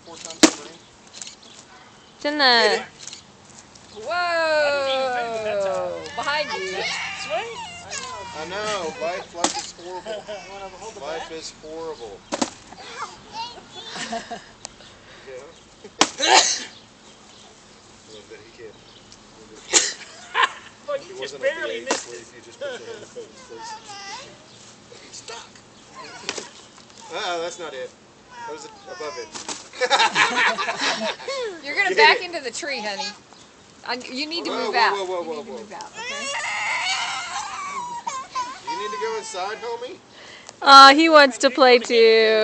4 times the brain. It's in the... Whoa! Behind you. Swing? I know. Life is horrible. Life is horrible. Yeah. Love that he can't. Look, He you just wasn't barely at the missed age it. where you just put your hand in his face. He's stuck. That's not it. That was above it. You're gonna back into the tree, honey. You need to move out. Whoa, You need to move out, okay? You need to go inside, homie? He wants to play too.